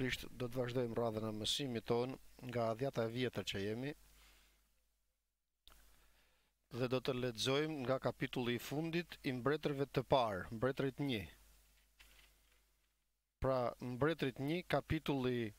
Krisht, do të vazhdojmë radhën e mësimit ton nga 10 vjetër që jemi dhe do të lexojmë nga kapitulli i fundit i mbretërve të parë, mbretërit 1. Pra, mbretërit 1, kapitulli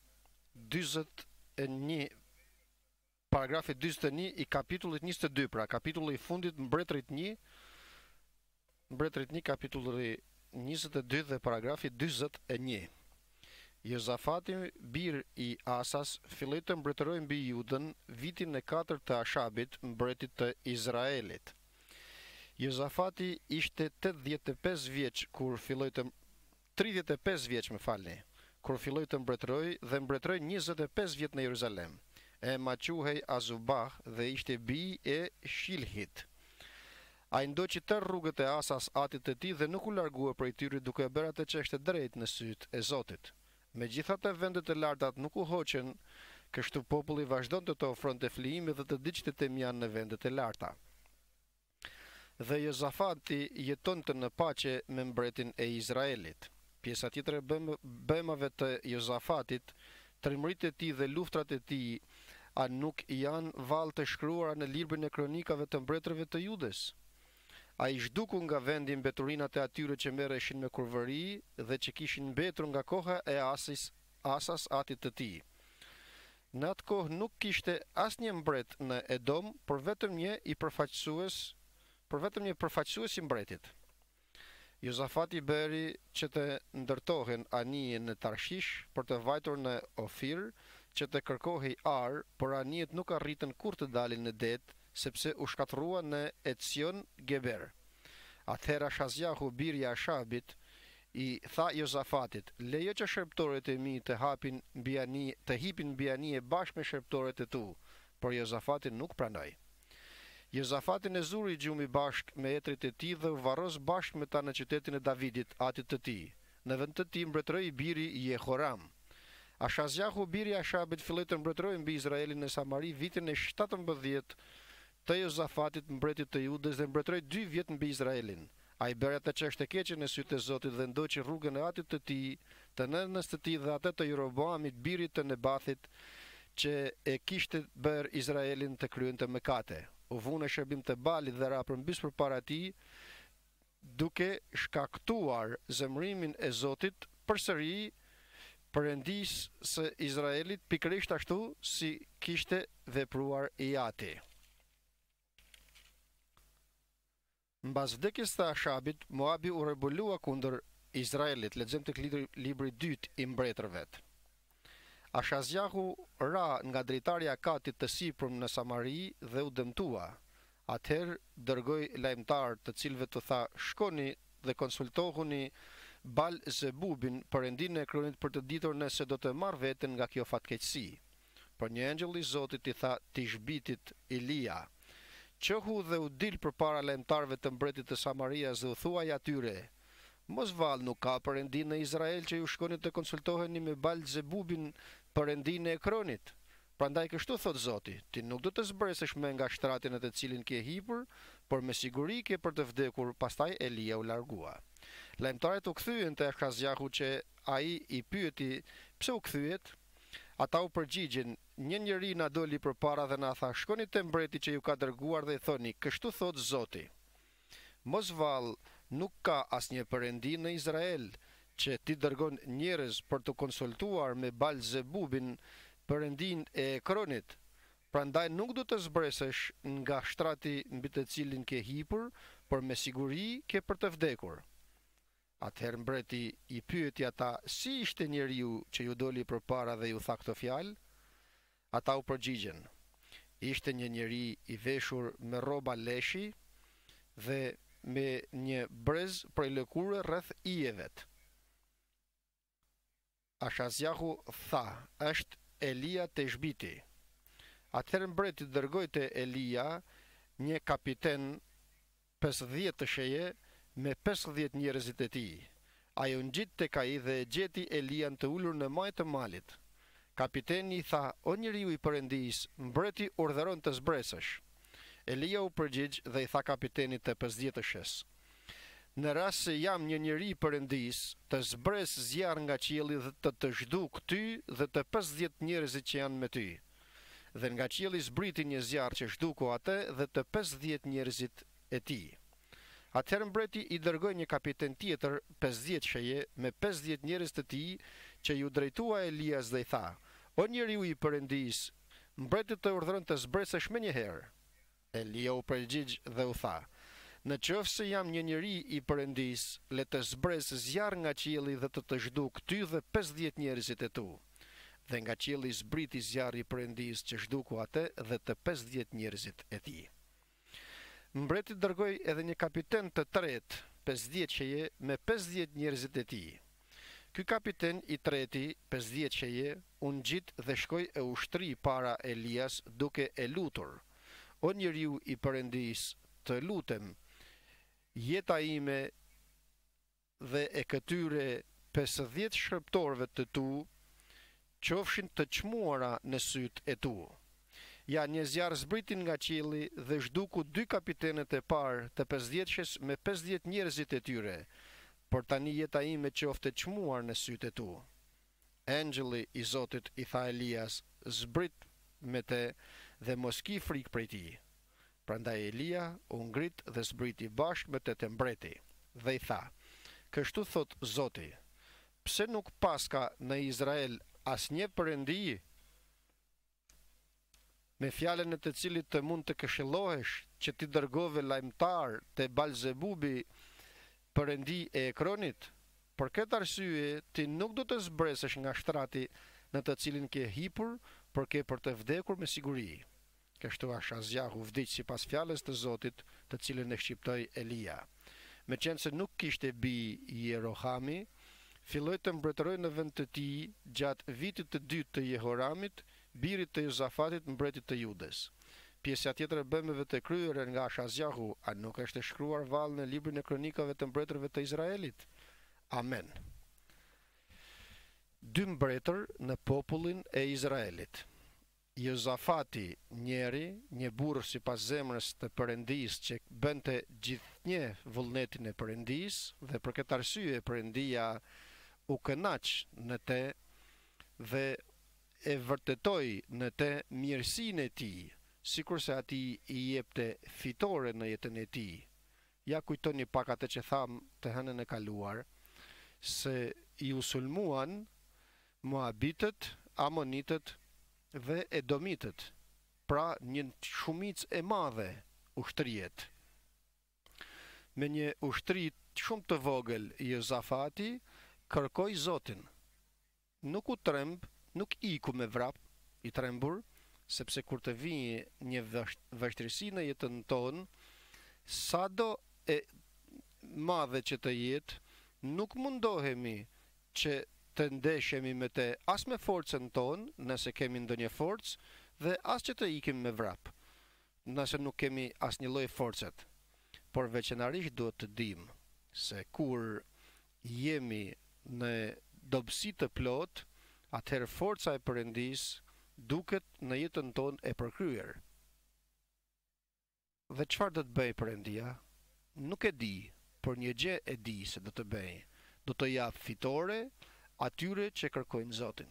41, paragrafi 41 i kapitullit 22, pra kapitulli i fundit mbretërit 1, mbretërit 1, kapitulli 22 dhe paragrafi 41. Jozafati, bir i Asas, filloi të mbretërojë mbi Judën vitin e 4 të Ashabit, mbretit të Izraelit. Jozafati ishte 85 vjeç kur filloi të 35 vjeç, më falni, kur filloi të mbretërojë dhe mbretëroi 25 vjet në Jeruzalem. Emma quhej Azubah dhe ishte bij e Shilhit. Ai ndoqi tërë rrugët e Asas atit të tij dhe nuk u largua prej tyre duke bërë atë që ishte drejt në sytë e Zotit. Megjithatë vendet e lartat nuk u hoqën, kështu populli vazhdonte të ofronte flijime dhe të diçtet e mjanë në vendet e larta. Dhe Jozafati jetonte në paqe me mbretin e Izraelit. Pjesa tjetër e bemave të Jozafatit, trimëritë e tij dhe luftrat e tij, a nuk janë vallë të shkruara në librin e kronikave të mbretërve të Judës? Ai zhduku nga vendi mbeturinat e atyre që merreshin me kurvëri dhe që kishin mbetur nga koha e Asas atit të tij. Në atë kohë nuk kishte asnjë mbret në Edom, por vetëm një përfaqësues i mbretit. Jozafati bëri që të ndërtohen anije në Tarshish për të vajtur në Ofir, që të kërkohej ar, por anijet nuk arritën kur të dalin në det, sepse u shkatërrua në Etsion Geber. Atëherë Shazjahu, biri i Ashabit, i tha Jozafatit: lejo që shërptorët e mi të hipin mbi anije bashkë me shërptorët e tu, por Jozafati nuk pranoi. Jozafatin e zuri gjumi bashkë me etrit e tij dhe u varros bashkë me ta në qytetin e Davidit, atit të tij. Në vend të tij mbretëroi biri i Jehoram. Shazjahu, biri i Ashabit, filloi të mbretërojë mbi Izraelin në Samari vitin e 17 të Jozafatit, mbretit të Judës, dhe mbretëroi 2 vjet mbi Izraelin. Ai bëri atë që ishte keqe në sytë e Zotit dhe ndoqi rrugën e atit të tij, të nënës të tij dhe atë të Jeroboamit, birit të Nebathit, që e kishte bërë Izraelin të kryente mëkate. U vunë shërbim të Balit dhe ra përmbys përpara tij, duke shkaktuar zemrimin e Zotit përsëri Perëndisë së Izraelit, pikërisht ashtu si kishte vepruar i ati. Mbas vdekjes së Ashabit, Moabi u rebelua kundër Izraelit. Lexojmë tek libri 2 i mbretërve. Shazjahu ra nga drejtarja Akatit të sipërm në Samari dhe u dëmtua. Atëherë dërgoi lajmtar, të cilëve të tha: shkoni dhe konsultohuni Baal-Zebubin, perëndinë e Ekronit, për të ditur nëse do të marr veten nga kjo fatkeqësi. Por një engjëll i Zotit i tha Tishbitit Ilia: qohu dhe u dil përpara lajmtarëve të mbretit të Samarias dhe u thuaj atyre: mos vallë nuk ka perëndinë në Izrael që ju shkoni të konsultoheni me Baal-Zebubin, perëndinë e Ekronit. Prandaj kështu thot Zoti: ti nuk do të zbresësh me nga shtrati në të cilin ke hipur, por me siguri ke për të vdekur. Pastaj Elia u largua. Lajmtarët u kthyen te Shazjahu që ai i pyeti pse u kthyet. Ata u përgjigjen: një njeri na doli përpara dhe na tha: shkoni te mbreti që ju ka dërguar dhe i thoni: kështu thot Zoti, mos vallë nuk ka asnjë perëndi në Izrael që ti dërgon njerëz për të konsultuar me Baal-Zebubin, perëndinë e Ekronit. Prandaj nuk do të zbresësh nga shtrati mbi të cilin ke hipur, por me siguri ke për të vdekur. Atëherë mbreti i pyeti ata: si ishte njeriu që ju doli përpara dhe ju tha këto fjalë? Ata u përgjigjen: ishte një njeri i veshur me rroba leshi dhe me një brez prej lëkure rreth ijevet. Shazjahu tha: është Elia Tishbiti. Atëherë mbreti dërgoi te Elia një kapiten 50 të sheje me 50 njerëzit e tij. Ai u ngjit tek ai dhe e gjeti Elian të ulur në maj të malit. Kapiteni i tha: o njeriu i Perëndisë, mbreti urdhëron të zbresësh. Elia u përgjigj dhe i tha kapitenit të 50-shës: Në rast se jam një njeri Perëndis, të zbres zjarr nga qielli dhe të zhduk ty dhe të 50 njerëzit që janë me ty. Dhe nga qielli zbriti një zjarr që zhduku atë dhe të 50 njerëzit e tij. Atëherë mbreti i dërgoi një kapiten tjetër 50 sheje me 50 njerëz të tij që ju drejtua Elias dhe i tha: O njeriu i Perëndis, mbreti të urdhëron të zbresësh menjëherë. Elia u përgjigj dhe u tha: Në qoftë se jam një njeri i Perëndis, le të zbres zjarr nga qielli dhe të zhduk ty dhe 50 njerëzit e tu. Dhe nga qielli zbriti zjarri i Perëndis që zhduku atë dhe të 50 njerëzit e tij. Mbreti dërgoi edhe një kapiten të tretë, 50 sheje me 50 njerëzit e tij. Ky kapiten i treti, 50 sheje, u ngjit dhe shkoi e ushtri para Elias duke e lutur: O njeriu i Perëndis, të lutem, jeta ime dhe e këtyre 50 shërptorëve të tu qofshin të çmuara në sytë e tu. Ja, një zjarr zbritin nga qielli dhe zhduku 2 kapitenet e parë të 50-shes me 50 njerëzit e tyre, por tani jeta ime qoftë e çmuar në sytë e tu. Engjëlli i Zotit i tha Elias: zbrit me te dhe mos ki frikë prej tij. Prandaj Elia u ngrit dhe zbriti bashkë me të mbreti dhe i tha: Kështu thot Zoti, pse nuk paska në Izrael asnjë perëndi me fjalën e të cilit të mund të këshillohesh, që ti dërgove lajmtar te Balzebubi, perëndi e Ekronit? Për këtë arsye ti nuk do të zbresësh nga shtrati në të cilin ke hipur, por ke për të vdekur me siguri. Kështu Ashazjahu vdiq sipas fjalës të Zotit, të cilën e shqiptoi Elia. Meqense nuk kishte bi Jerohami, filloi të mbretëroi në vend të tij gjatë vitit të dytë të Jehoramit, birit të Jozafatit, mbretit të Judes. Pjesa tjetër e bëmeve të kryera nga Ashazjahu, a nuk është e shkruar vallë në librin e kronikave të mbretërve të Izraelit? Amen. 2 mbretër në popullin e Izraelit. Jozafati, një burr sipas zemrës të Perëndis që bënte gjithnjë vullnetin e Perëndis, dhe për këtë arsye Perëndia u kënaq në te dhe e vërtetoi në te mirësinë e tij, sikurse atij i jepte fitore në jetën e tij. Ja kujtoni pak atë që tham të hënën e kaluar, se i usulmuan Moabitët, Amonitët dhe Edomitët, pra një shumicë e madhe ushtrijet. Me një ushtri shumë të vogël, Jozafati kërkoi Zotin. Nuk u tremb, nuk iku me vrap i trembur, sepse kur të vijë një vështirësi në jetën tonë, sado e madhe që të jetë, nuk mundohemi që të ndeshemi me te as me forcën tonë, nëse kemi ndonjë forcë, dhe as që të ikim me vrap, nëse nuk kemi as një lloj forcet. Por veçanërisht duhet të dim se kur jemi në dobësi të plot, atëherë forca e Perëndis duket në jetën tonë e përkryer. Dhe çfarë do të bëj Perëndia? Nuk e di, por një gjë e di se do të bëj. Do të jap fitore atyre që kërkojnë Zotin,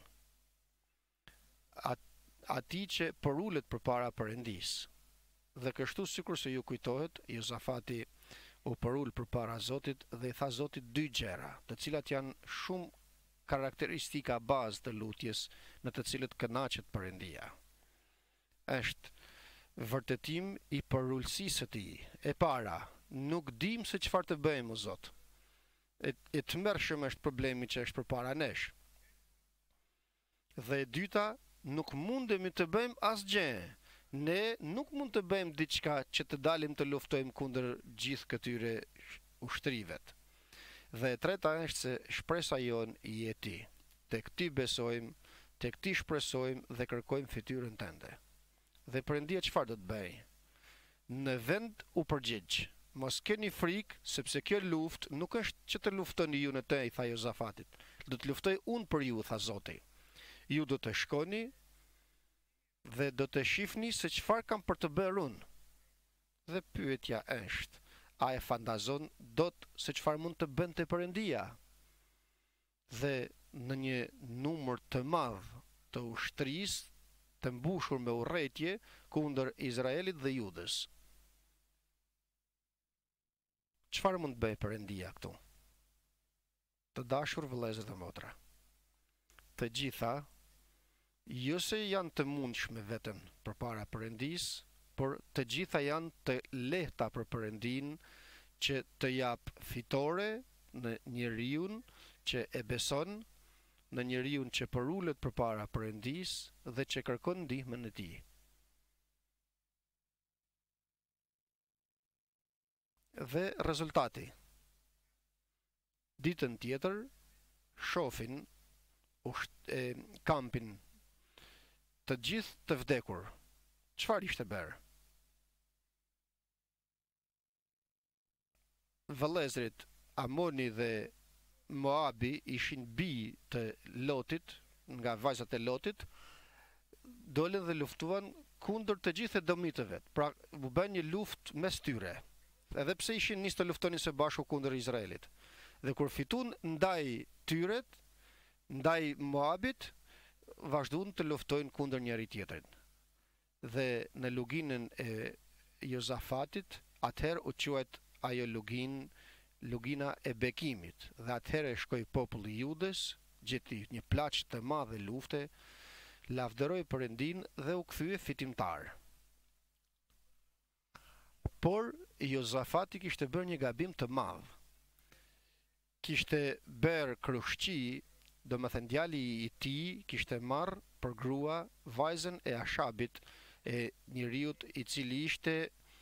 atij që porulet përpara Perëndis. Dhe kështu, sikur se ju kujtohet, Jozafati u porul përpara Zotit dhe i tha Zotit 2 gjëra, të cilat janë shumë karakteristika bazë të lutjes në të cilët kënaqet Perëndia. Është vërtetim i porulësisë së tij. E para, nuk dim se çfarë të bëjmë, o Zot. E të mërshëm është problemi që është përpara nesh. Dhe e dyta, nuk mundemi të bëjmë asgjë. Ne nuk mund të bëjmë diçka që të dalim të luftojmë kundër gjithë këtyre ushtrivet. Dhe e treta është se shpresa jon i jeti. Tek ti besojmë, tek ti shpresojmë dhe kërkojmë fytyrën tënde. Dhe Perëndia çfarë do të bëj? Në vend u përgjigj: mos keni frikë, sepse kjo luftë nuk është që të luftoni ju në te, i tha Jozafatit. Do të luftoj unë për ju, tha Zoti. Ju do të shkoni dhe do të shihni se çfarë kam për të bërë unë. Dhe pyetja është: a e fantazon dot se çfarë mund të bënte Perëndia. Dhe në një numër të madh të ushtrisë të mbushur me urrëtie kundër Izraelit dhe Judës. Çfarë mund të bëjë Perëndia këtu? Të dashur vëllezër dhe motra, të gjitha jo se janë të mundshme veten përpara Perëndisë, por të gjitha janë të lehta për Perëndin që të jap fitore në njeriu që e beson, në njeriu që përulet përpara Perëndisë dhe që kërkon ndihmën e tij. Dhe rezultati, ditën tjetër shohin kampin të gjithë të vdekur. Çfarë ishte bërë? Vëllezërit Amoni dhe Moabi ishin bij të Lotit, nga vajzat e Lotit, dolën dhe luftuan kundër të gjithë Edomit të vet. Pra u bën një luftë mes tyre. Edhe pse ishin nis të luftonin së bashku kundër Izraelit. Dhe kur fituan ndaj tyret, ndaj Moabit, vazhduan të luftojnë kundër njëri tjetrit. Dhe në luginën e Jozafatit, atëherë u quajt ajo lugina e bekimit. Dhe atëherë shkoi populli i Judës, gjeti një plaç të madh lufte, lavdëroi Perëndin dhe u kthye fitimtar. Por Jozafati kishte bërë një gabim të madh. Kishte bërë krushqi, domethënë djali i tij kishte marrë për grua vajzën e Ashabit, e njeriu i cili ishte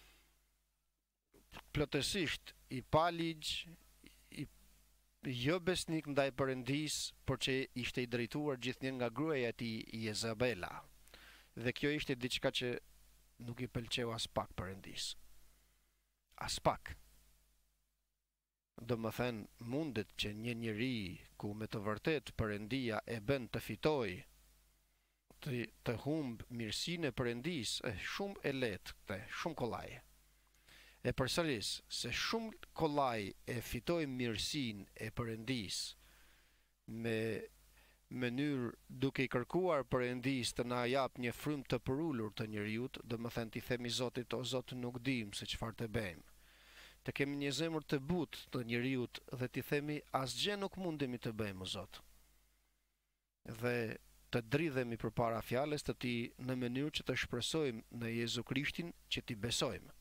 plotësisht i paligj, jo besnik ndaj Perëndisë, por që ishte i drejtuar gjithnjë nga gruaja e tij Jezabela. Dhe kjo ishte diçka që nuk i pëlqeu as pak Perëndisë. As pak. Domethënë, mundet që një njeri ku me të vërtet Perëndia e bën të fitojë, të humb mirësinë e Perëndisë, shumë e lehtë, shumë kollaj. E përsëris, se shumë kollaj e fitoj mirësinë e Perëndisë me mënyrë duke i kërkuar Perëndisë të na jap një frymë të përulur të njeriut, domethënë t'i themi Zotit, o Zot, nuk dim se çfarë të bëjmë. Të kemi një zemër të butë të njeriut dhe t'i themi asgjë nuk mundemi të bëjmë, o Zot. Dhe të dridhemi përpara fjalës të Tij në mënyrë që të shpresojmë në Jezu Krishtin që t'i besojmë.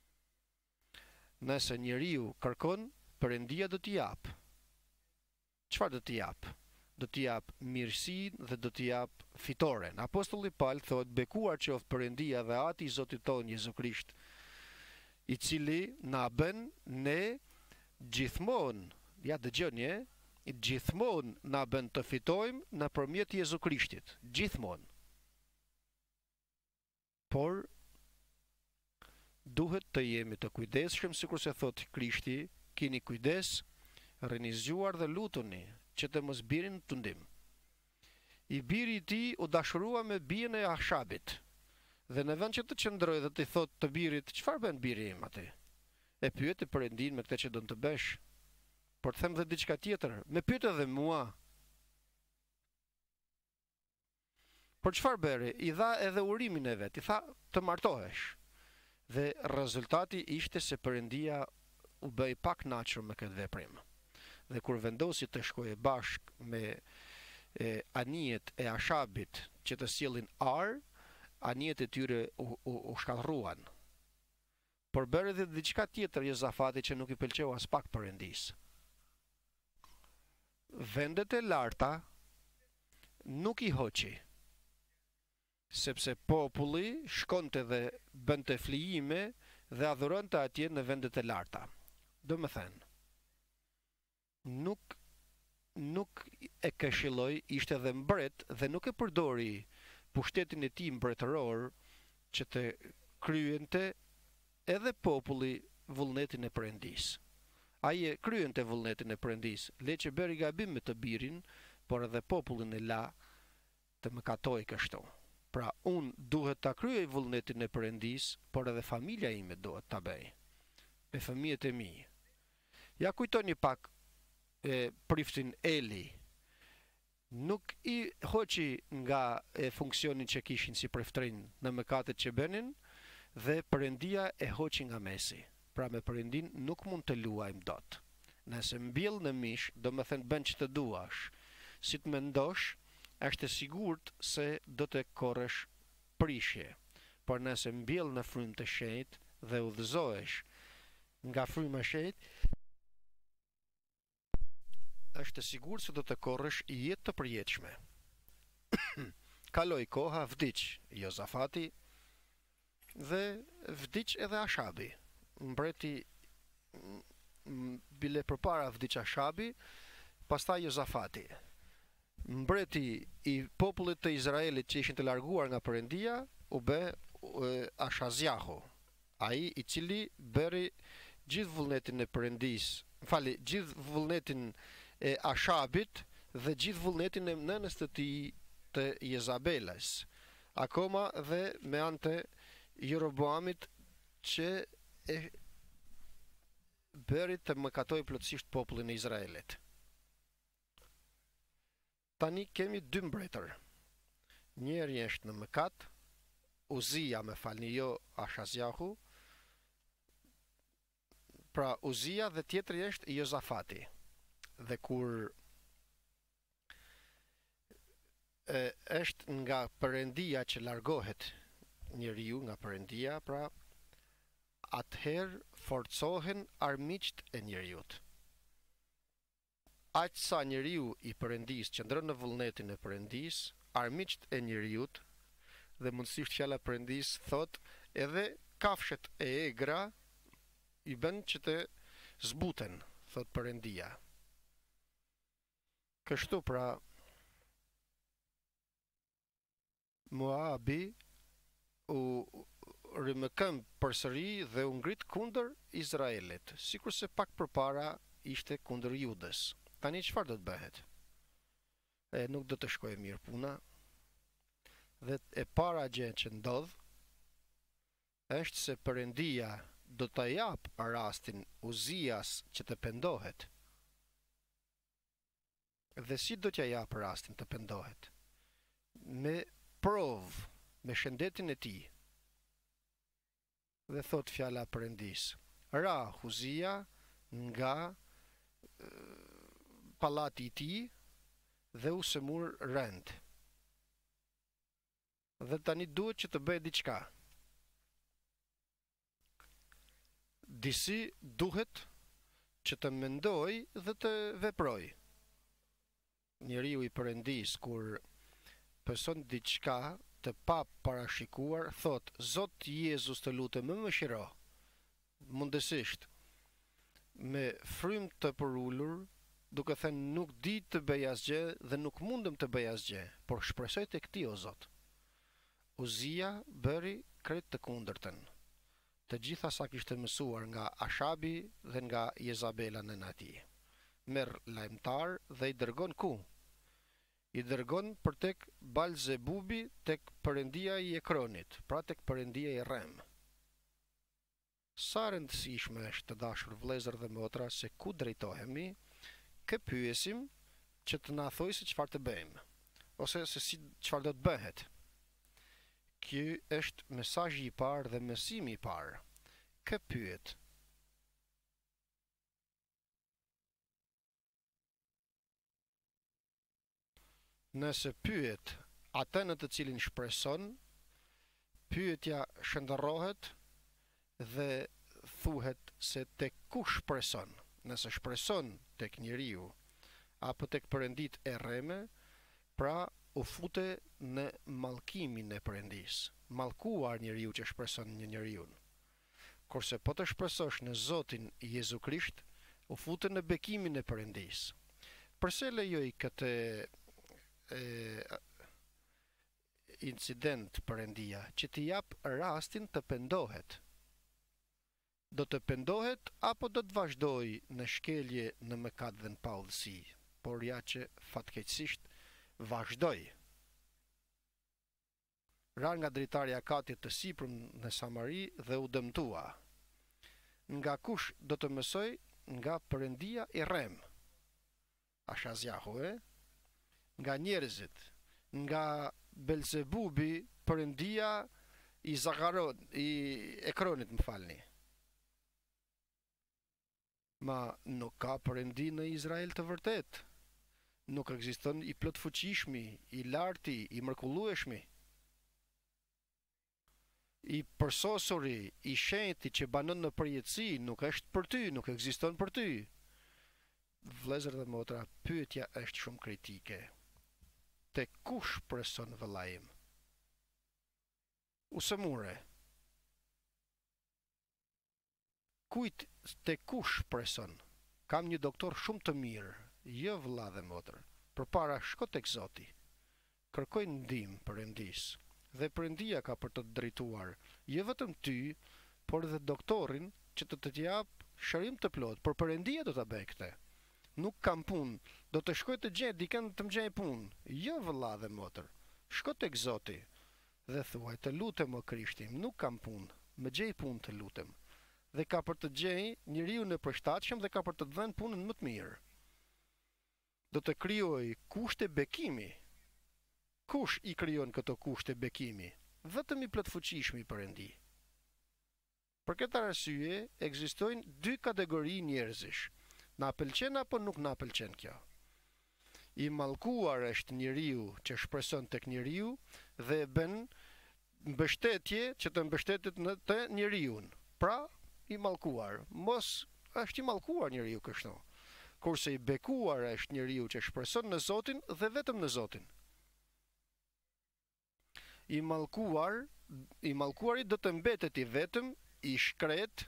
Nëse njeriu kërkon, Perëndia do t'i jap. Çfarë do t'i jap? Do t'i jap mirësinë dhe do t'i jap fitoren. Apostulli Paul thotë, bekuar qoftë Perëndia dhe Ati i Zotit ton Jezu Krisht, i cili na bën ne gjithmonë, ja dëgjoni, gjithmonë na bën të fitojmë nëpërmjet Jezu Krishtit, gjithmonë. Por duhet të jemi të kujdesshëm, sikur se thot Krishti, keni kujdes, rrini zgjuar dhe lutuni që të mos birin në tundim. I biri i tij u dashurua me bijën e Ashabit. Dhe në vend që të qëndroj dhe të thot të birit, çfarë bën biri im aty? E pyeti Perëndin me këtë që do të bësh. Por të them dhe diçka tjetër, me pyet edhe mua. Por çfarë bëri? I dha edhe urimin e vet, i tha të martohesh. Dhe rezultati ishte se Perëndia u bëi pa kënaqur me këtë veprim. Dhe kur vendosi të shkojë bashkë me anijet e Ashabit që të sjellin ar, anijet e tyre u shkallruan. Por bëri edhe diçka tjetër Jozafati që nuk i pëlqeu as pak Perëndisë. Vendet e larta nuk i hoqi, sepse populli shkonte dhe bënte flijime dhe adhuronte atje në vendet e larta. Do më thënë, nuk e këshilloi, ishte dhe mbret dhe nuk e përdori pushtetin e tij mbretëror që të kryente edhe populli vullnetin e Perëndisë. Ai e kryente vullnetin e Perëndisë, le që bëri gabim me të birin, por edhe popullin e la të mëkatoi kështu. Pra unë duhet ta kryej vullnetin e Perëndisë, por edhe familja ime duhet ta bëj. me fëmijët e mi. Ja kujtoni pak priftin Eli. Nuk i hoqi nga funksionin që kishin si priftrin në mëkatet që bënin, dhe Perëndia e hoqi nga mesi. Pra me Perëndin nuk mund të luajmë dot. Nëse mbjell në mish, do me thënë bën që të duash. Si të mendosh, është e sigurt se do të korrësh prishje. Por nëse mbjell në frymë të shenjtë dhe udhëzohesh nga fryma e shenjtë, është e sigurt se do të korrësh jetë të përjetshme. Kaloi koha, vdiq Jozafati dhe vdiq edhe Ashabi. Mbreti bile përpara vdiq Ashabi, pastaj Jozafati. Mbreti i popullit të Izraelit që ishin të larguar nga Perëndia u bë Ashazjahu, ai i cili bëri gjithë vullnetin e Perëndis, gjithë vullnetin e Ashabit dhe gjithë vullnetin e nënës të tij të Jezabelës, akoma dhe me anë të Jeroboamit që e bëri të mëkatoj plotësisht popullin e Izraelit. Tani kemi dy mbretër. Njeri është në mëkat, Uzia, me falni, jo Ashazjahu, pra Uzia, dhe tjetri është Jozafati. Dhe kur është nga Perëndia që largohet njeriu nga Perëndia, pra atëherë forcohen armiqt e njeriut. Aq sa njeriu i Perëndis qëndron në vullnetin e Perëndis, armiqt e njeriut, dhe mundësisht fjala Perëndis thot edhe kafshët e egra i bën që të zbuten, thot Perëndia. Kështu pra Moabi u rimëkëm përsëri dhe u ngrit kundër Izraelit, sikurse pak përpara ishte kundër Judës. Tani çfarë do të bëhet? Nuk do të shkojë mirë puna. Dhe e para gjë që ndodh është se Perëndia do ta jap rastin Uzias që të pendohet. Dhe si do t'ja jap rastin të pendohet? Me provë, me shëndetin e tij. Dhe thot fjala Perëndis: ra Uzia nga pallati i tij dhe u sëmur rend. Dhe tani duhet që të bëj diçka. Disi duhet që të mendoj dhe të veproj. Njeriu i Perëndis kur pëson diçka të pa parashikuar, thot: Zot Jezus, të lutem, më mëshiro. Mundësisht me frymë të përullur, duke thënë nuk di të bëj asgjë dhe nuk mundem të bëj asgjë, por shpresoj tek ti o Zot. Uzia bëri krejt të kundërtën. Të gjitha sa kishte mësuar nga Ashabi dhe nga Jezabela nëna e tij. Merr lajmtar dhe i dërgon ku? I dërgon për tek Balzebubi, tek Perëndia i Ekronit, pra tek Perëndia i Rem. Sa rëndësishme është, të dashur vëllezër dhe motra, se ku drejtohemi, kë pyesim që të na thojë se çfarë të bëjmë, ose se si çfarë do të bëhet. Ky është mesazhi i parë dhe mësimi i parë. Kë pyet. Nëse pyet atë në të cilin shpreson, pyetja shndërrohet dhe thuhet se tek kush shpreson. Nëse shpreson tek njeriu apo tek perëndit e rreme, pra u fute në mallkimin e Perëndis. Mallkuar njeriu që shpreson një njeriu. Kurse po të shpresosh në Zotin Jezu Krisht, u fute në bekimin e Perëndis. Përse lejoj këtë incident Perëndia që t'i jap rastin të pendohet? Do të pendohet apo do të vazhdoj në shkelje, në mëkat dhe në paudhësi? Por ja që fatkeqësisht vazhdoi. Ra nga dritari Akatit të sipër në Samari dhe u dëmtua. Nga kush do të mësoj nga Perëndia i rrem. Ashazjahu, nga njerëzit, nga Belzebubi, Perëndia i Ekronit, më falni. Ma nuk ka Perëndi në Izrael të vërtet. Nuk ekziston i plot fuqishmi, i larti, i mrekullueshmi. I përsosuri, i shenjti që banon në përjetësi, nuk është për ty, nuk ekziston për ty. Vëllezër dhe motra, pyetja është shumë kritike. Te kush preson vëllai im? Ose mure? Kujt te kush preson? Kam një doktor shumë të mirë, jo vëlla dhe motër. Përpara shko tek Zoti. Kërkoj ndihmë Perëndis. Dhe Perëndia ka për të drejtuar jo vetëm ty, por edhe doktorin që të jap shërim të plot, por Perëndia do ta bëjë këtë. Nuk kam punë, do të shkoj të gjej dikën të më gjej punë. Jo vëlla dhe motër. Shko tek Zoti dhe thuaj, të lutem o Krishti, nuk kam punë, më gjej punë të lutem. Dhe ka për të gjej njeriu në përshtatshëm dhe ka për të dhënë punën më të mirë. Do të krijoj kushte bekimi. Kush i krijon këto kushte bekimi? Vetëm i plotfuqishmi Perëndi. Për këtë arsye ekzistojnë dy kategori njerëzish. Na pëlqen apo nuk na pëlqen kjo? I mallkuar është njeriu që shpreson tek njeriu dhe bën mbështetje që të mbështetet në të njeriun. Pra, i mallkuar. Mos është i mallkuar njeriu kështu. Kurse i bekuar është njeriu që shpreson në Zotin dhe vetëm në Zotin. I mallkuari do të mbetet i vetëm, i shkret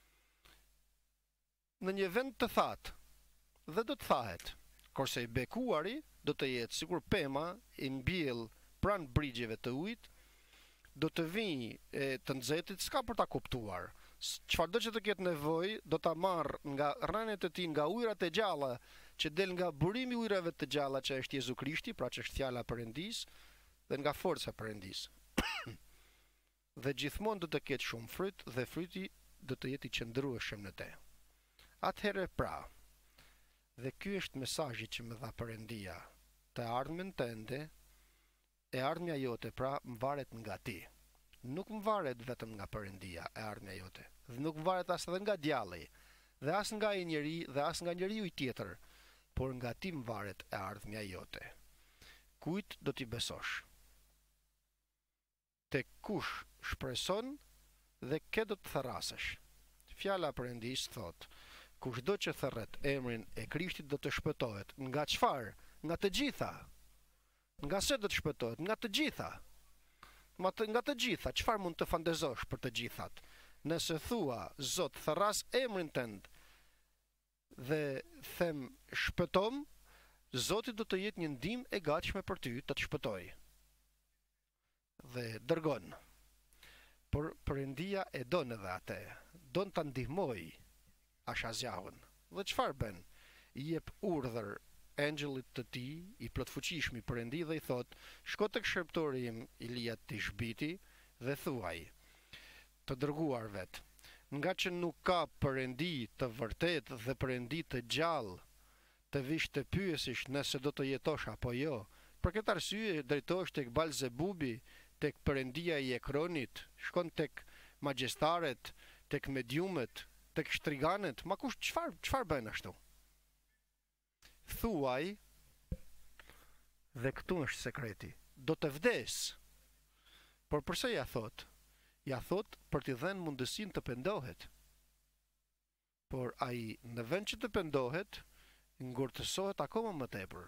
në një vend të thatë dhe do të thahet. Kurse i bekuari do të jetë sikur pema i mbjell pranë brigjeve të ujit, do të vijë të nxehtit, s'ka për ta kuptuar. Çfarëdo që të ketë nevojë, do ta marr nga rrënjët e tij, nga ujërat e gjalla që del nga burimi i ujërave të gjalla që është Jezu Krishti, pra që është fjala e Perëndis, dhe nga forca e Perëndis. Dhe gjithmonë do të ketë shumë fryt dhe fryti do të jetë i qëndrueshëm në te. Atëherë pra, dhe ky është mesazhi që më dha Perëndia, të ardhmen tënde, e ardhmja jote pra më varet nga ti. Nuk më varet vetëm nga Perëndia e ardhmja jote, dhe nuk më varet as edhe nga djalli, dhe as nga i njeri dhe as nga njeriu i tjetër, por nga ti më varet e ardhmja jote. Kujt do t'i besosh? Te kush shpreson dhe ke do të therrasesh. Fjala e Perëndis thot: kushdo që therret emrin e Krishtit do të shpëtohet. Nga çfarë? Nga të gjitha. Nga se do të shpëtohet? Nga të gjitha. Nga të gjitha, çfarë mund të fantezosh për të gjithat? Nëse thua, Zot, therras emrin tënd dhe them shpëtom, Zoti do të jetë një ndihmë e gatshme për ty të shpëtojë. Dhe dërgon. Por Perëndia e don edhe atë. Don ta ndihmoj Ashazjahun. Dhe çfarë bën? I jep urdhër engjëllit të tij, i plotfuqishmi Perëndi, dhe i thot: shko tek shërptori im Ilia Tishbiti dhe thuaj të dërguar vet, nga që nuk ka Perëndi të vërtet dhe Perëndi të gjallë, të vish të pyesish nëse do të jetosh apo jo. Për këtë arsye drejtohesh tek Belzebubi, tek Perëndia i Ekronit, shkon tek magjestaret, tek mediumet, tek shtriganet, ma kush çfarë bën ashtu? Thuaj, dhe këtu është sekreti, do të vdes. Por përse ja thot? Ja thot për t'i dhënë mundësinë të pendohet. Por ai në vend që të pendohet, ngurtësohet akoma më tepër.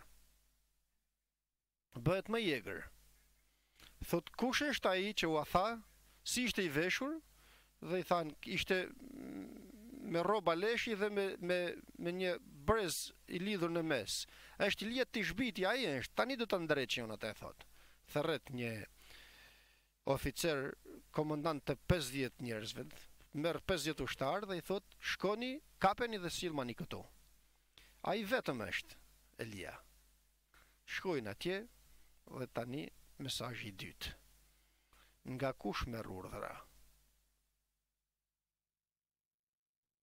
Bëhet më i egër. Thot, kush është ai që u tha, si ishte i veshur, dhe i than, ishte me rroba leshi dhe me një brez i lidhur në mes. Është Ilia Tishbiti, ai është, tani do ta ndreqin atë, thot. Therret një oficer komandant të 50 njerëzve, merr 50 ushtar dhe i thot, shkoni, kapeni dhe sillmani këtu. Ai vetëm është Elia. Shkojnë atje dhe tani mesazhi i dytë. Nga kush merr urdhra?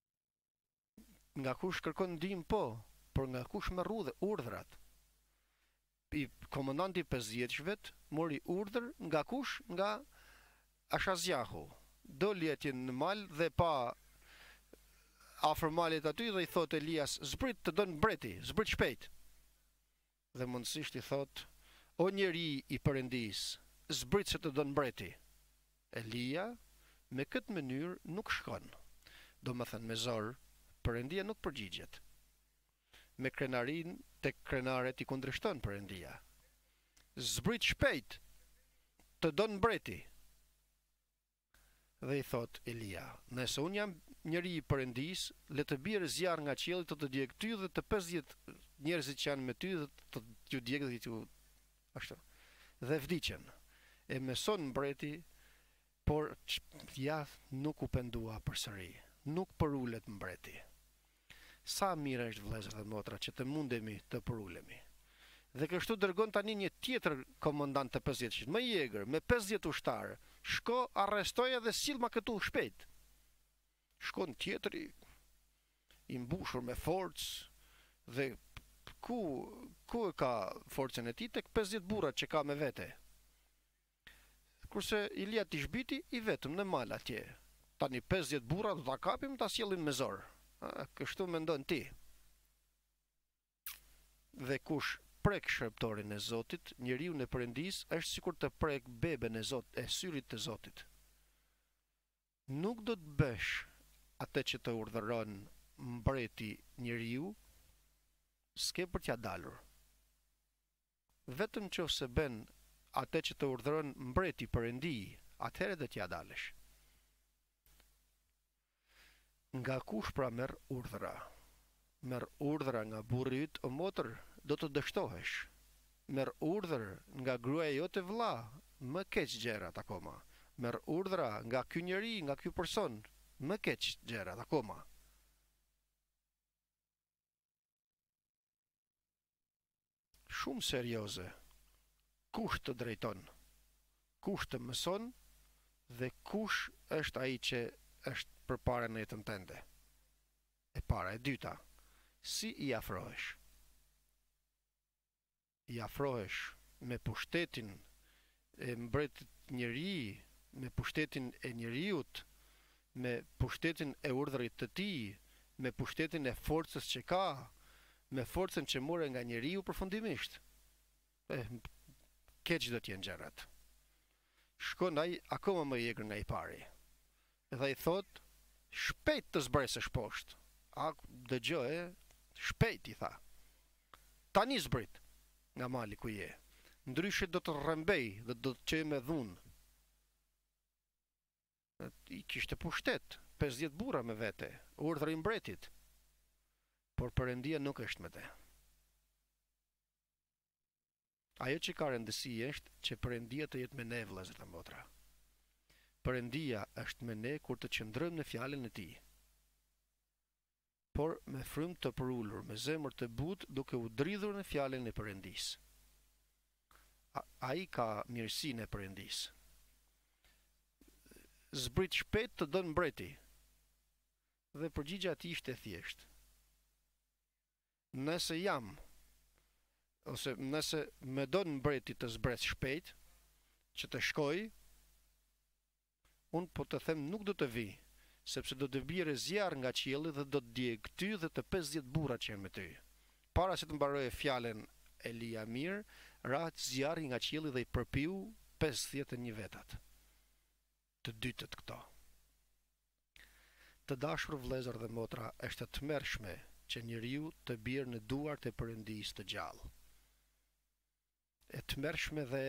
nga kush kërkon ndihmë po, por nga kush merr urdhrat. I komandanti 50-shvet mori urdhër nga kush? Nga Ashazjahu. Doli atje në mal dhe pa afër malit aty dhe i thot Elias, zbrit të don mbreti, zbrit shpejt. Dhe mundësisht i thot, o njeri i Perëndis, zbrit se të don mbreti. Elia me këtë mënyrë nuk shkon. Do më thënë me zor, Perëndia nuk përgjigjet. Me krenarin tek krenaret i kundërshton Perëndia. Zbrit shpejt, të don mbreti. Dhe i thot Elia, nëse unë jam njeri i Perëndis, le të bjerë zjarr nga qielli të djeg ty dhe të 50 njerëzit që janë me ty dhe të t'ju djeg dhe t'ju ashtu. Dhe vdiqen. E mëson mbreti, por ja nuk u pendua përsëri. Nuk përulet mbreti. Sa mirë është vëllezër dhe motra që të mundemi të përulemi. Dhe kështu dërgon tani një tjetër komandant të 50-shit, më i egër, me 50 ushtarë. Shko, arrestoja dhe silma këtu shpejt. Shkon tjetëri, i mbushur me forcë dhe ku e ka forcën e tij? Tek 50 burrat që ka me vete. Kurse Ilia t'i shbiti i vetëm në mal atje. Tani 50 burra do ta kapim, ta sjellin me zor. Kështu mendon ti. Dhe kush prek shërptorin e Zotit, njeriu në Perëndis është sikur të prek beben e syrit të Zotit. Nuk do të bësh atë që të urdhëron mbreti njeriu, s'ke për t'ja dalur. Vetëm nëse bën atë që të urdhëron mbreti Perëndi, atëherë do t'ja dalësh. Nga kush pra merr urdhra? Merr urdhra nga burri yt o motër, do të dështohesh. Merr urdhër nga gruaja jote vëlla, më keq gjërat akoma. Merr urdhra nga ky njeri, nga ky person, më keq gjërat akoma. Shumë serioze. Kush të drejton? Kush të mëson? Dhe kush është ai që është përpara në jetën tënde? E para, e dyta, si i afrohesh? I afrohesh me pushtetin e mbretit njeri, me pushtetin e njeriut, me pushtetin e urdhrit të tij, me pushtetin e forcës që ka, me forcën që more nga njeriu përfundimisht. Keq do t'jenë gjërat. Shkon ai akoma më i egër nga i pari. Dhe i thot, shpejt të zbresësh poshtë. Dëgjoj, shpejt i tha. Tani zbrit nga mali ku je. Ndryshe do të rrëmbej dhe do të çej me dhunë. I kishte pushtet, 50 burra me vete, urdhri i mbretit. Por Perëndia nuk është me te. Ajo që ka rëndësi është që Perëndia të jetë me ne, vëllezër dhe motra. Perëndia është me ne kur të qëndrojmë në fjalën e tij. Por me frymë të përullur, me zemër të butë, duke u dridhur në fjalën e Perëndis. Ai ka mirësinë e Perëndis. Zbrit shpejt të don mbreti. Dhe përgjigja e tij ishte thjesht. Nëse jam, ose nëse me don mbreti të zbret shpejt, që të shkoj, unë po të them nuk do të vi, sepse do të bjerë zjarr nga qielli dhe do të djeg ty dhe të 50 burrat që janë me ty. Para se të mbaroje fjalën Elia mirë, ra zjarri nga qielli dhe i përpiu 51 vetat. Të dytët këto. Të dashur vëllezër dhe motra, është të tmerrshme që njeriu të bjerë në duart e Perëndisë të gjallë. E tmerrshme dhe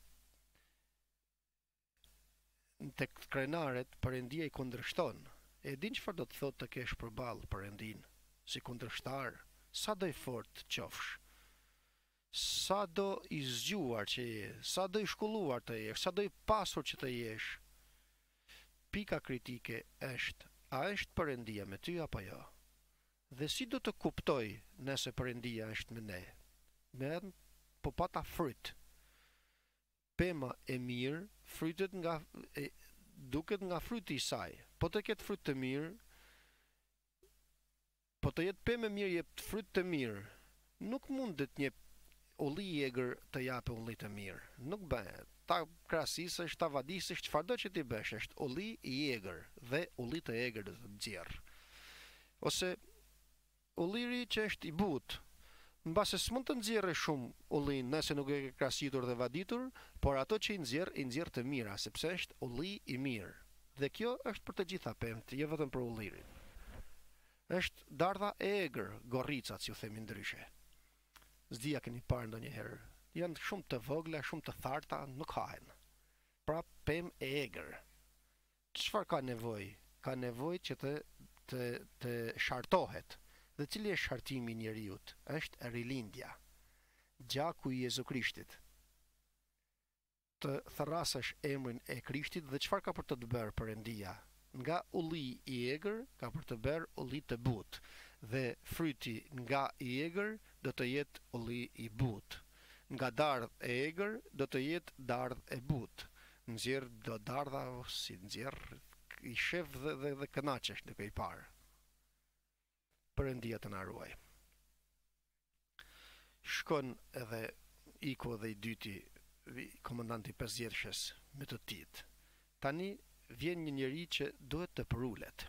tek krenaret Perëndia i kundërshton. E din çfarë do të thotë të kesh përballë Perëndin si kundërshtar, sa do i fort qofsh, sa do i zgjuar që je, sa do i shkolluar të jesh, sa do i pasur që të jesh. Pika kritike është, a është Perëndia me ty apo jo? Dhe si do të kuptoj nëse Perëndia është me ne? Me po pata fryt. Pema e mirë frytet nga duket nga fryti i saj. Po të ketë fryt të mirë, po të jetë pemë e mirë jep fryt të mirë, nuk mundet një ulli i egër të japë ulli të mirë. Nuk bëhet. Ta krasisësh, ta vadisësh, çfarëdo që ti bësh, është ulli i egër dhe ulli të egër të nxjerr. Ose ulliri që është i butë, mbase s'mund të nxjerrë shumë ullin nëse nuk e ke krasitur dhe vaditur, por ato që i nxjerr të mira, sepse është ulli i mirë. Dhe kjo është për të gjitha pemët, jo vetëm për ullirin. Është dardha e egër, gorricat, si u themi ndryshe. S'dia keni parë ndonjëherë. Janë shumë të vogla, shumë të tharta, nuk hahen. Pra pemë e egër. Çfarë ka nevojë? Ka nevojë që të shartohet. Dhe cili është shartimi i njeriut? Është rilindja, gjaku i Jezu Krishtit. Të tharrasësh emrin e Krishtit dhe çfarë ka për të bërë Perëndia? Nga ulli i egër ka për të bërë ulli të butë dhe fryti nga i egër do të jetë ulli i butë. Nga dardhë e egër do të jetë dardhë e butë. Nxjerr do dardha si nxjerr i shef dhe kënaqesh duke i parë. Perëndia të na ruaj. Shkon edhe iku edhe i dyti, komandanti 50-shës me të tit. Tani vjen një njeri që duhet të përulet.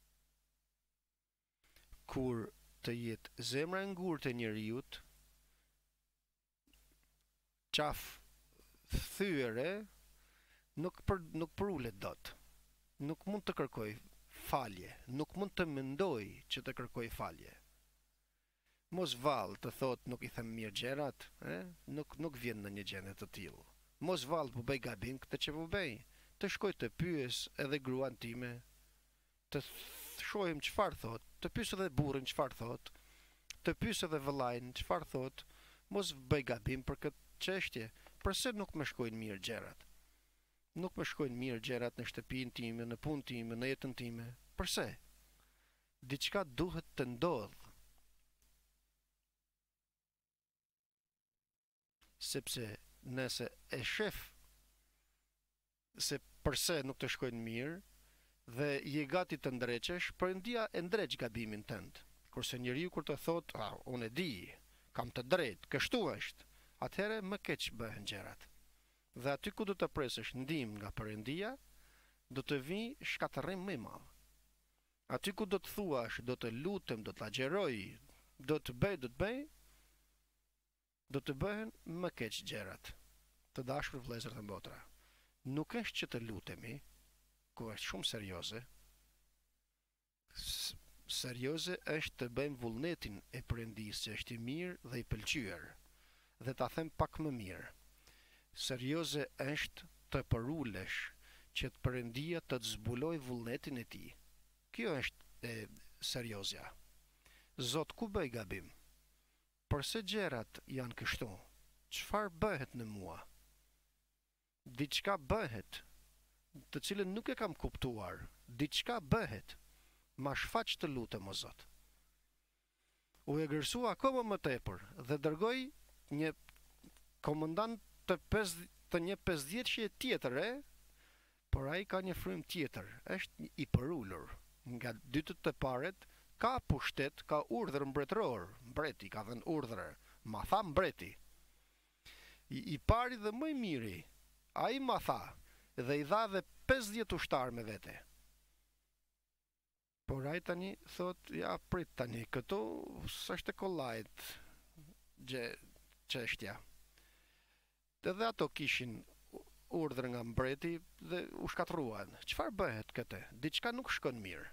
Kur të jetë zemra e ngurtë e njeriut, qaf thyere, nuk përulet dot. Nuk mund të kërkoj falje, nuk mund të mendoj që të kërkoj falje. Mos vallë të thot nuk i them mirë gjërat, nuk vjen në një gjendje të tillë. Mos vallë po bëj gabim këtë që po bëj. Të shkoj të pyes edhe gruan time, të shohim çfarë thot, të pyes edhe burrin çfarë thot, të pyes edhe vëllain çfarë thot, mos bëj gabim për këtë çështje. Përse nuk më shkojnë mirë gjërat? Nuk më shkojnë mirë gjërat në shtëpinë time, në punën time, në jetën time. Përse? Diçka duhet të ndodh. Sepse nëse e shef se përse nuk të shkojnë mirë dhe je gati të ndreqesh, Perëndia e ndreq gabimin tënd. Kurse njeriu kur të thot, unë e di, kam të drejtë, kështu është, atëherë më keq bëhen gjërat. Dhe aty ku do të presësh ndihmë nga Perëndia, do të vijë shkatërrim më i madh. Aty ku do të thuash, do të lutem, do të agjeroj, do të bëj, do të bëhen më keq gjërat. Të dashur vëllezër dhe motra, nuk është që të lutemi, ku është shumë serioze. Serioze është të bëjmë vullnetin e Perëndisë që është i mirë dhe i pëlqyer, dhe ta them pak më mirë. Serioze është të përulesh që të Perëndia të të zbuloj vullnetin e tij. Kjo është seriozja. Zot, ku bëj gabim? Përse gjërat janë kështu? Çfarë bëhet në mua? Diçka bëhet, të cilën nuk e kam kuptuar. Diçka bëhet. Ma shfaq të lutem o Zot. U egërsua akoma më tepër dhe dërgoj një komandant të një 50-shje tjetër, por ai ka një frym tjetër, është i përullur. Nga dytët të paret, ka pushtet, ka urdhër mbretëror, mbreti ka dhënë urdhër, ma tha mbreti. I pari dhe më i miri, ai ma tha, dhe i dha dhe 50 ushtar me vete. Por ai tani thot, ja prit tani, këtu s'është e kollajt çështja. Edhe ato kishin urdhër nga mbreti dhe u shkatruan. Çfarë bëhet këtë? Diçka nuk shkon mirë.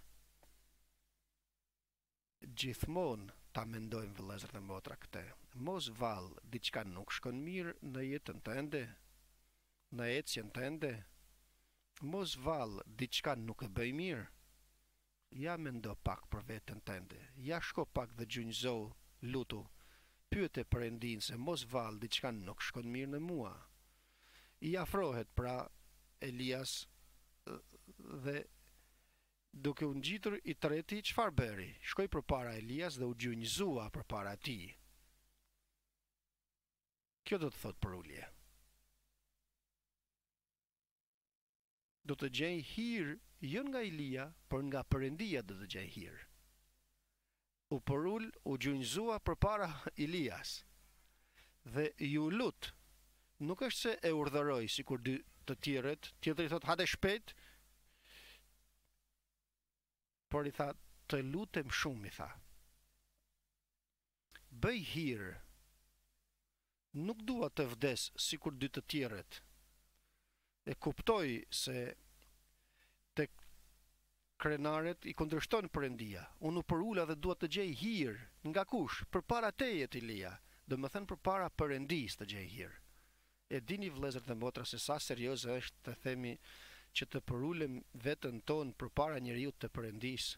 Gjithmonë ta mendojmë vëllezër dhe motra këtë. Mos vallë, diçka nuk shkon mirë në jetën tënde, në ecjen tënde. Mos vallë, diçka nuk e bëj mirë. Ja mendo pak për veten tënde. Ja shko pak dhe gjunjëzo, lutu. Pyete Perëndin se mos vallë, diçka nuk shkon mirë në mua. I afrohet pra Elias dhe duke u ngjitur i treti, çfarë bëri? Shkoi përpara Elias dhe u gjunjëzua përpara tij. Kjo do të thotë për ulje. Do të gjej hir jo nga Elia, por nga Perëndia do të gjej hir. u përull, u gjunjëzua përpara Ilias dhe ju lut. Nuk është se e urdhëroi sikur dy të tjerët, tjetri thot hajde shpejt, por i tha të lutem shumë, i tha. Bëj hir. Nuk dua të vdes sikur dy të tjerët. E kuptoj se tek krenaret i kundërshton Perëndia. Unë u përulla dhe dua të gjej hir. Nga kush? Përpara teje, Ilia. Do më thënë përpara Perëndisë të gjej hir. E dini vëllezër dhe motra se sa serioze është të themi që të përulem veten tonë përpara njeriu të Perëndisë.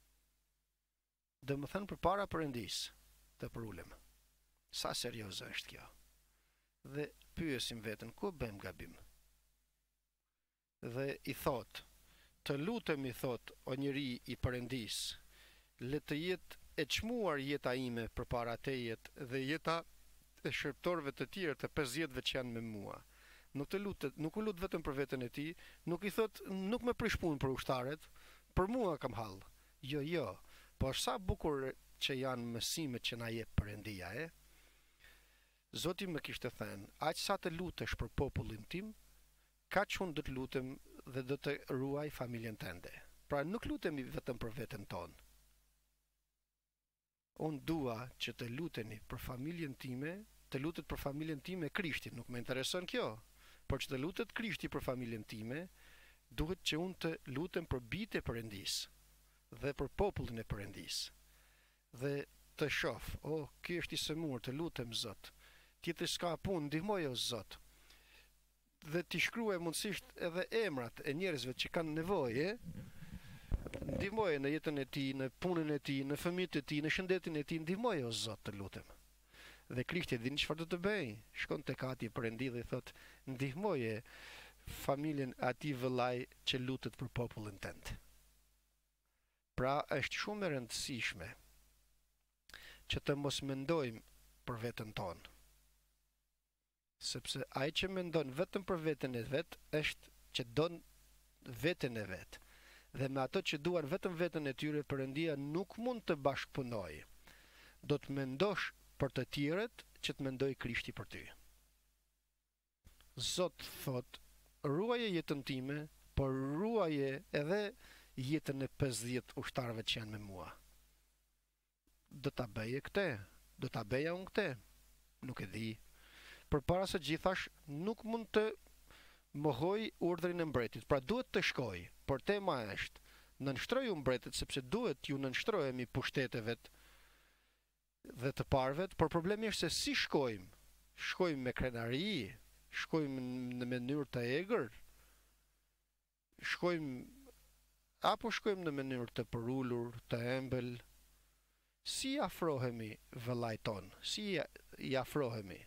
Do më thënë përpara Perëndisë të përulem. Sa serioze është kjo? Dhe pyesim veten, ku bëm gabim? Dhe i thot, të lutem, i thot, o njeri i Perëndisë, le të jetë e çmuar jeta ime përpara tejet dhe jeta e shërptorëve të tjerë të 50 që janë me mua. Nuk u lut vetëm për veten e tij, nuk i thot, nuk më prish punë për ushtaret, për mua kam hall. Jo, por sa bukur që janë mësimet që na jep Perëndia, e? Zoti më kishte thënë, aq sa të lutesh për popullin tim, kaq unë do të lutem dhe do të ruaj familjen tënde. Pra nuk lutemi vetëm për veten tonë. Unë dua që të luteni për familjen time, të lutet për familjen time Krishti, nuk më intereson kjo, por që të lutet Krishti për familjen time, duhet që unë të lutem për bijtë e Perëndisë dhe për popullin e Perëndisë. Dhe të shoh, ky është i sëmur, të lutem Zot. Tjetri s'ka punë, ndihmoj o Zot. Dhe t'i shkruaj mundësisht edhe emrat e njerëzve që kanë nevojë, ndihmoj në jetën e tij, në punën e tij, në fëmijët e tij, në shëndetin e tij, ndihmoj o Zot, të lutem. Dhe Krishti dini çfarë do të bëj? Shkon tek ati Perëndi dhe i thot, ndihmoje familjen e atij vëllai që lutet për popullin tënd. Pra është shumë e rëndësishme që të mos mendojmë për veten tonë. Sepse ai që mendon vetëm për veten e vet është që don veten e vet. Dhe me ato që duan vetëm veten e tyre, Perëndia nuk mund të bashkëpunojë. Do të mendosh për të tjerët që të mendoj Krishti për ty. Zot thot, ruaje jetën time, por ruaje edhe jetën e 50 ushtarëve që janë me mua. Do ta bëje këtë? Do ta bëja unë këtë? Nuk e di. Përpara së gjithash, nuk mund të mohoj urdhrin e mbretit, pra duhet të shkoj, por tema është, nënshtroju mbretit, sepse duhet ju nënshtrojemi pushteteve dhe të parvet, por problemi është se si shkojmë? Shkojmë me krenari, shkojmë në mënyrë të egër, apo shkojmë në mënyrë të përullur, të ëmbël? Si afrohemi vëllait ton? Si i afrohemi?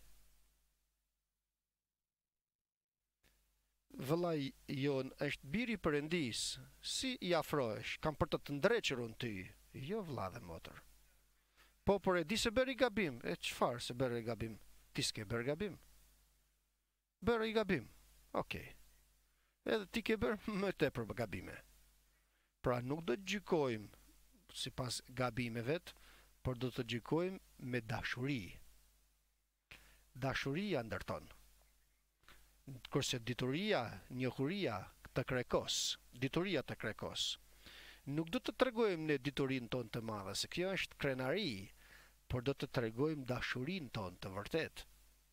Vëllai jon është biri i Perëndisë, si i afrohesh? Kam për të të ndrequr unë ty. Jo vëlla dhe motër. Po, por e di se bëri gabim. E çfarë se bëri gabim? Ti s'ke bërë gabim. Bëri gabim. Okej. Edhe ti ke bërë më tepër gabime. Pra nuk do të gjykojmë sipas gabimeve, por do të gjykojmë me dashuri. Dashuria ndërton. Kurse dituria, njohuria të krekos, dituria të krekos. Nuk do të tregojmë ne diturinë tonë të madhe, se kjo është krenari, por do të tregojmë dashurinë tonë të vërtet.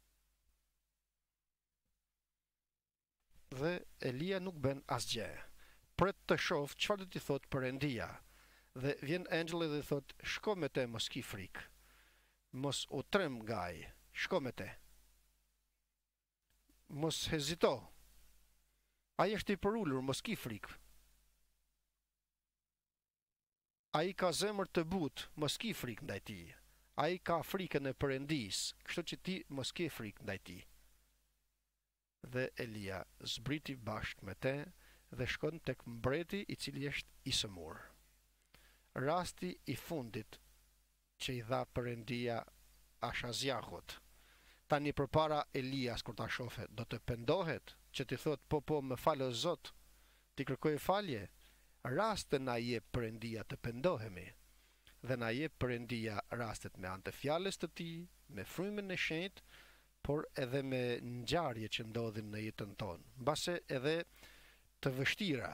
Dhe Elia nuk bën asgjë. Pret të shoh çfarë do t'i thotë Perëndia. Dhe vjen engjëlli dhe thot, shko me te, mos ki frikë. Mos u trem ngaj, shko me te. Mos hezito. Ai është i përullur, mos ki frikë. Ai ka zemër të butë, mos ki frikë ndaj tij. Ai ka frikën e Perëndisë, kështu që ti mos ke frikë ndaj tij. Dhe Elia zbriti bashkë me te dhe shkon tek mbreti i cili është i sëmur. Rasti i fundit që i dha Perëndia Ashazjahut. Tani përpara Elias kur ta shofe, do të pendohet që ti thot po më fal o Zot, ti kërkoj falje. Raste na jep Perëndia të pendohemi. dhe na jep Perëndia rastet me anë të fjalës të tij, me frymën e shenjtë, por edhe me ngjarje që ndodhin në jetën tonë, mbase edhe të vështira.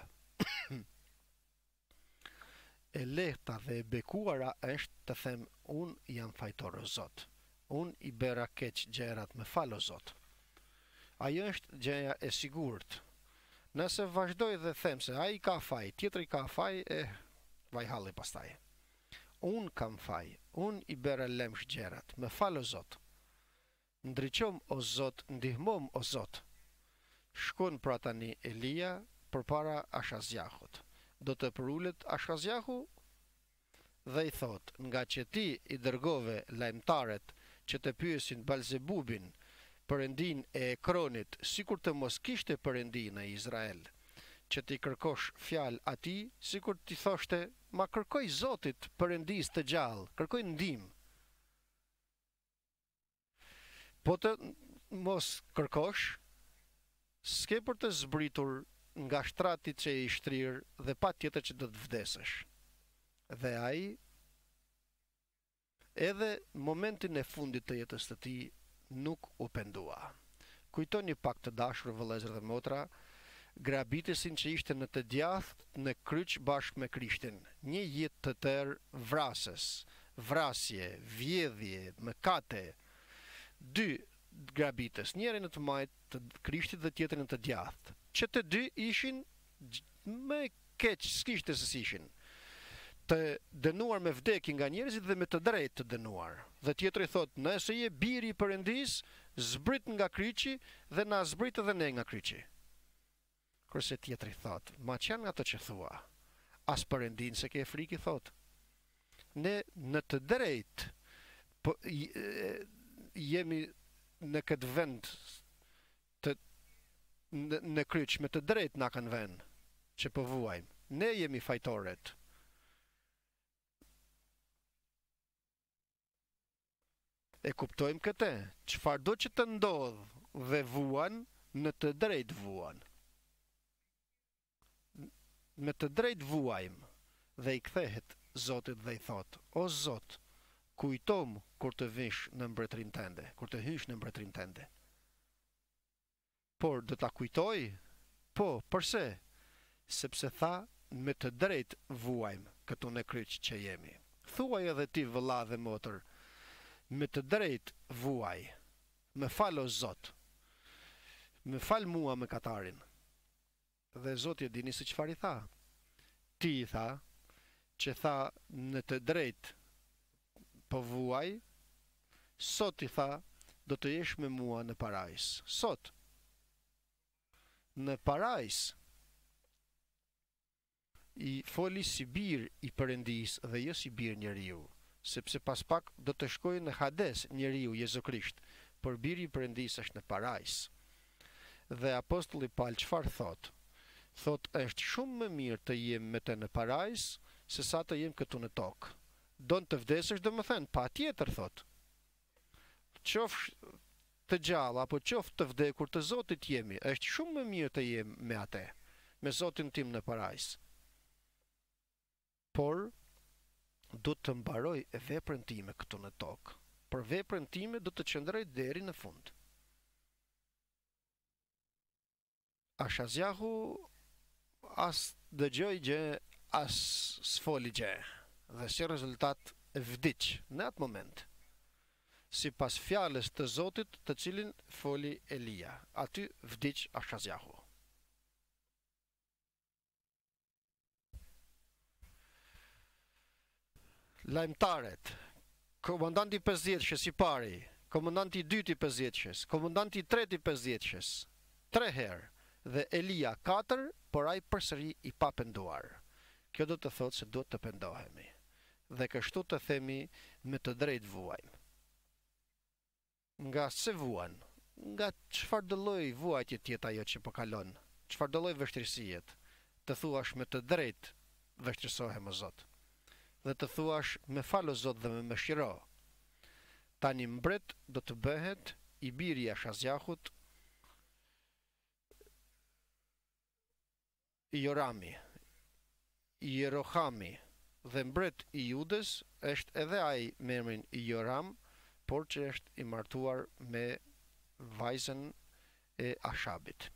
E lehta dhe e bekuara është të them unë jam fajtor o Zot. Unë i bëra keq gjërat, më fal o Zot. Ajo është gjëja e sigurt. Nëse vazhdoj dhe them se ai ka faj, tjetri ka faj, vaj halli pastaj. Unë kam faj, unë i bëra lemsh gjërat, më fal o Zot. Ndriqom o Zot, ndihmom o Zot. Shkon pra tani Elia përpara Ashazjahut. Do të përulet Ashazjahu dhe i thot, nga që ti i dërgove lajmtaret që të pyesin Balzebubin, perëndin e Ekronit, sikur të mos kishte perëndi në Izrael, që ti kërkosh fjalë atij, sikur ti thoshte, ma kërkoj Zotit, perëndis të gjallë, kërkoj ndihmë. Po të mos kërkosh, s'ke për të zbritur nga shtrati që i shtrirë dhe pa tjetër që do të vdesësh. Dhe ai, edhe momentin e fundit të jetës të tij, nuk u pendua. Kujtoni pak të dashur vëllezër dhe motra, grabitesin që ishte në të djathtë në kryq bashkë me Krishtin, një jetë të tërë vrasës, vrasje, vjedhje, mëkate, dy grabites, njëri në të majtë të Krishtit dhe tjetrin në të djathtë, që të dy ishin më keq s'kishte se si ishin, të dënuar me vdekje nga njerëzit dhe me të drejtë të dënuar. Dhe tjetri thot, nëse je biri i Perëndis, zbrit nga kryqi dhe na zbrit edhe ne nga kryqi. Kurse tjetri thot, ma që janë ato që thua, as Perëndin se ke frikë, thot. Ne në të drejtë jemi në këtë vend në kryq, me të drejtë na kanë vend që po vuajmë. Ne jemi fajtoret. E kuptojmë këtë, çfarë do që të ndodh dhe vuan, në të drejtë vuan. Me të drejtë vuajmë dhe i kthehet Zotit dhe i thot, o Zot, kujtom kur të vish në mbretërinë tënde, kur të hysh në mbretërinë tënde. Por do ta kujtoj? Po, përse? Sepse tha, me të drejtë vuajmë këtu në kryq që jemi. Thuaj edhe ti vëlla dhe motër, me të drejtë vuaj. Më fal o Zot. Më fal mua mëkatarin. Dhe Zoti e dini se çfarë i tha. Ti i tha që tha në të drejtë po vuaj, sot i tha do të jesh me mua në parajs. Sot në parajs i foli si bir i Perëndis dhe jo si bir njeriu, sepse pas pak do të shkojë në Hades njeriu Jezu Krisht, por biri i Perëndis është në parajs. Dhe apostulli Paul çfarë thot? Thot, është shumë më mirë të jem me të në parajs se sa të jem këtu në tokë. Don të vdesësh, domethënë, patjetër thot. Qofsh të gjallë apo qoftë të vdekur të Zotit jemi, është shumë më mirë të jem me atë, me Zotin tim në parajs. Por do të mbaroj veprën time këtu në tokë. Për veprën time do të qëndroj deri në fund. Ashazjahu as dëgjoj gjë, as s'foli gjë, dhe si rezultat vdiq në atë moment, si pas fjales të Zotit të cilin foli Elia. Aty vdiq Ashazjahu. Lajmtaret, komandanti 50-shës i pari, komandanti 2 i 50-shës, komandanti 3 i 50-shës, 3 herë, dhe Elia 4, por ai përsëri i pa penduar. Kjo do të thotë se do të pendohemi. Dhe kështu të themi me të drejtë vuajmë. Nga se vuan, nga çfarë do lloj vuajtje tjetë ajo që po kalon, çfarë do lloj vështirësijet, të thuash me të drejtë vështirësohem o Zot. Dhe të thuash me fal o Zot dhe me mëshiro. Tani mbret do të bëhet i biri i Ashazjahut, i Jorami, i Jerohami dhe mbret i Judës është edhe ai me emrin Joram, por që është i martuar me vajzën e Ashabit.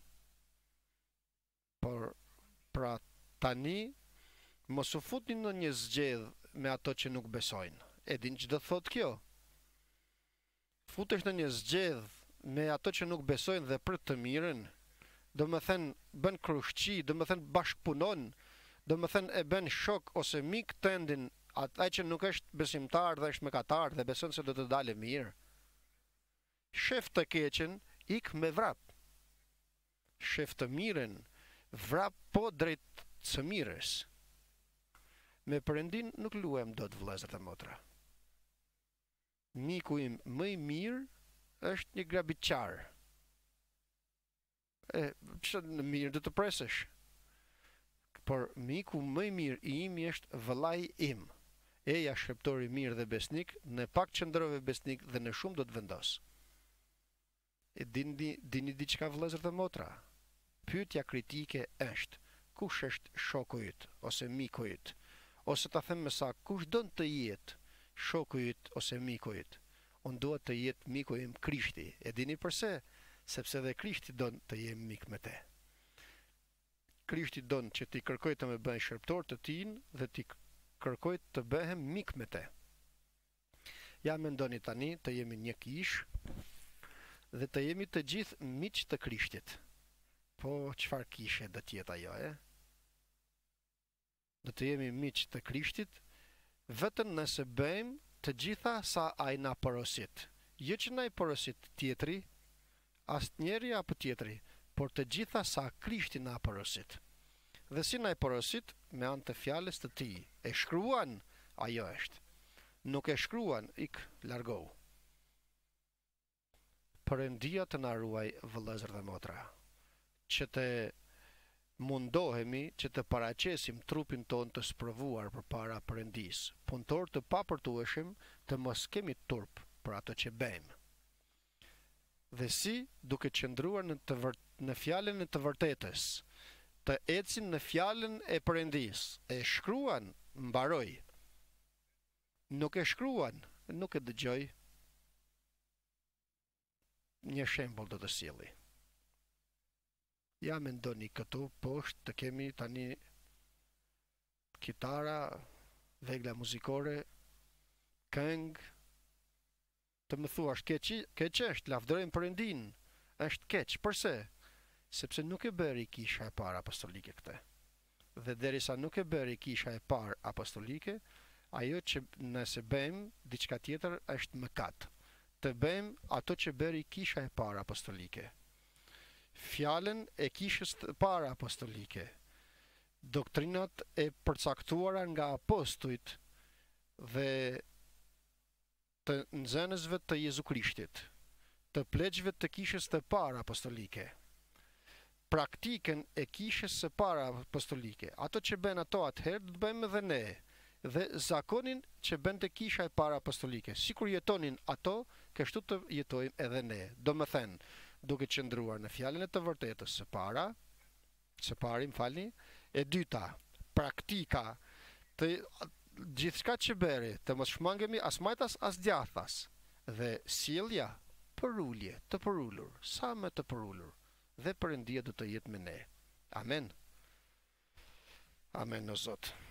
Por pra tani mos u futni në një zgjedh me ato që nuk besojnë. E din që do thot kjo? Futesh në një zgjedh me ato që nuk besojnë dhe për të mirën, do më thënë bën krushqi, do më thënë bashkëpunon, do më thënë e bën shok ose mik tëndin ai që nuk është besimtar dhe është mëkatar dhe beson se do të dalë mirë. Shef të keqen, ik me vrap. Shef të mirën, vrap po drejt së mirës. Me Perëndin nuk luajm dot, vëllezër dhe motra. Miku im më i mirë është një grabitçar. Çfarë në mirë do të presësh? Por miku më i mirë i imi është vëllai im. Eja shqiptor i mirë dhe besnik, në pak qëndrove besnik dhe në shumë do të vendos. E dini diçka, vëllezër dhe motra? Pyetja kritike është: kush është shoku yt ose miku yt? Ose ta them më saktë, kush don të jetë shoku yt ose miku yt? Unë dua të jetë miku im Krishti. E dini pse? Sepse dhe Krishti don të jem mik me te. Krishti don që ti kërkoj të më bëj shërptor të tin dhe ti kërkoj të bëhem mik me te. Ja mendoni tani të jemi një kish dhe të jemi të gjithë miq të Krishtit. Po çfarë kishe do të jetë ajo, e? Do të jemi miq të Krishtit vetëm nëse bëjmë të gjitha sa ai na porosit. Jo që na i porosit tjetri, asnjëri apo tjetri, por të gjitha sa Krishti na porosit. Dhe si na i porosit? Me anë të fjalës të tij. E shkruan, ajo është. Nuk e shkruan, ik largohu. Perëndia të na ruaj, vëllezër dhe motra, që të mundohemi që të paraqesim trupin ton të sprovuar përpara Perëndis, punëtor të papërtueshëm, të mos kemi turp për ato që bëjmë. Dhe si, duke qëndruar në fjalën e të vërtetës, të ecim në fjalën e Perëndis. E shkruan, mbaroj. Nuk e shkruan, nuk e dëgjoj. Një shembull do të sjelli. Ja mendoni këtu poshtë të kemi tani kitara, vegla muzikore, këngë, të më thuash keq është, lavdërojmë Perëndin, është keq, përse? Sepse nuk e bëri kisha e parë apostolike këtë. Dhe derisa nuk e bëri kisha e parë apostolike, ajo që nëse bëjmë diçka tjetër është mëkat. Të bëjmë ato që bëri kisha e parë apostolike. Fjalën e kishës të parë apostolike, doktrinat e përcaktuara nga apostujt dhe të nxënësve të Jezu Krishtit, të pleqve të kishës të parë apostolike, praktikën e kishës së parë apostolike, ato që bën ato atëherë do të bëjmë edhe ne, dhe zakonin që bën të kisha e parë apostolike, sikur jetonin ato, kështu të jetojmë edhe ne. Do më thënë, duke qëndruar në fjalën e të vërtetës së pari, më falni, e dyta, praktika të gjithçka që bëri, të mos shmangemi as majtas as djathtas, dhe sjellja përulje, të përulur, sa më të përulur, dhe Perëndia do të jetë me ne. Amen. Amen, o Zot.